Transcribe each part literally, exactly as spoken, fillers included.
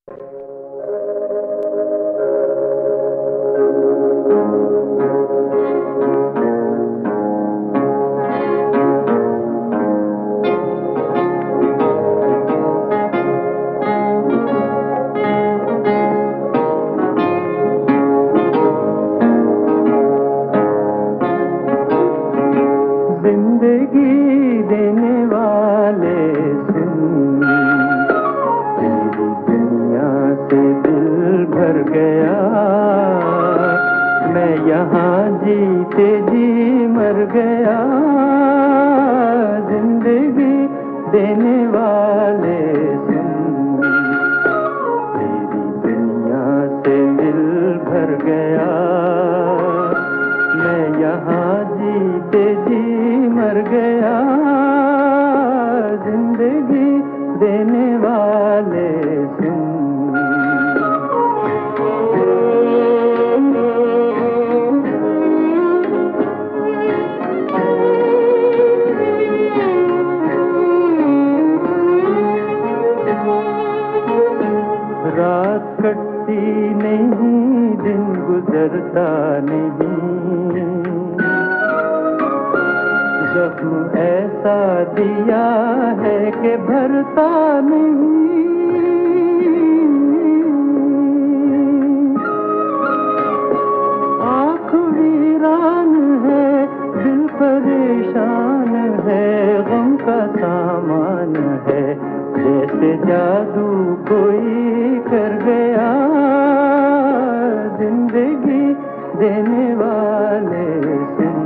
जिंदगी देने वाले सुन, तेरी दुनिया से दिल भर गया। मैं यहाँ जीते जी मर गया। जिंदगी देने वाले सुन, तेरी दुनिया से दिल भर गया। मैं यहाँ जीते जी मर गया। जिंदगी देने वाले सुन। रात कटती नहीं, दिन गुजरता नहीं। जख्म ऐसा दिया है कि भरता नहीं। आँख वीरान है, दिल परेशान है, गम का सामान है, जैसे जादू कोई कर गया। जिंदगी देने वाले सुन।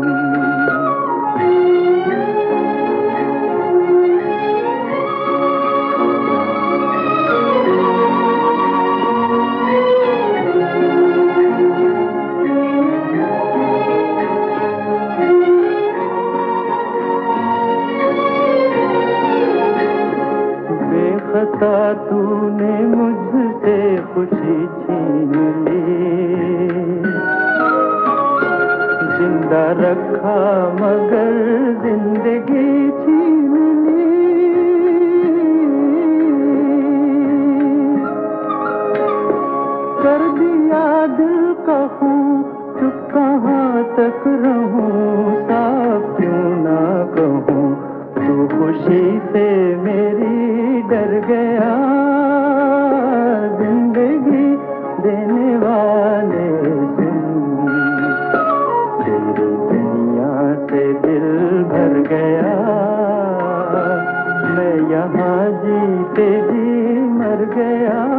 बेखता तूने मुझसे खुशी छीन ली। जिंदा रखा मगर जिंदगी छीन ली। कर दिया दिल का खून, चुप कहाँ तक रहूं, साफ क्यों ना कहूँ। तू खुशी से मेरी डर गया। जिंदगी देने वाले सुन, तेरी दुनिया से दिल भर गया। मैं यहाँ जीते जी मर गया।